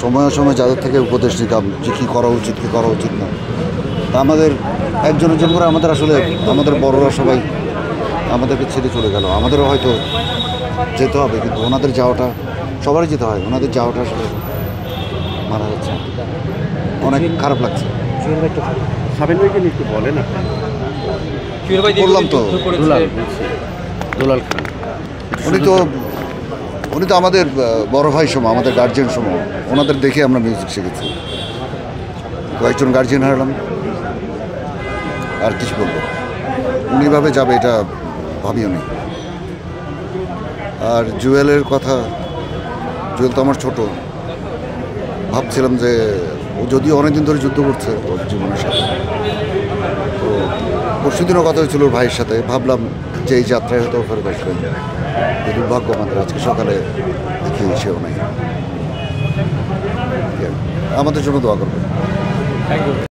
সময়ে সময়ে যাদের থেকে উপদেশ নিতাম যে কী করা উচিত কী করা উচিত না। তা আমাদের একজন একজন করে আমাদের আসলে আমাদের বড়রা সবাই আমাদেরকে ছেড়ে চলে গেল। আমাদেরও হয়তো যেতে হবে, কিন্তু ওনাদের যাওয়াটা সবারই যেতে হয়, ওনাদের যাওয়াটা আসলে মারা যাচ্ছে, অনেক খারাপ লাগছে। সাবিন ভাইকে নিয়ে একটু বলেন আপনি। বললাম তো, দুলাল খান উনি তো আমাদের বড় ভাই সম, আমাদের গার্জিয়ান সম। ওনাদের দেখে আমরা মিউজিক শিখেছি। কয়েকজন গার্জিয়ান হারালাম, আর কিছু বলবো, উনি ভাবে যাবে এটা ভাবিও নি। আর জুয়েলের কথা, জুয়েল তো আমার ছোট, ভাবছিলাম যে ও যদিও অনেকদিন ধরে যুদ্ধ করছে ওর জীবনের সাথে, তো পরশুদিনও কথা হয়েছিল ওর ভাইয়ের সাথে, ভাবলাম যে এই যাত্রায় হয়তো ফেরত আসবেন। দুর্ভাগ্য আমাদের, আজকে সকালে দেখি সেও নাই। আমাদের জন্য দোয়া করবেন।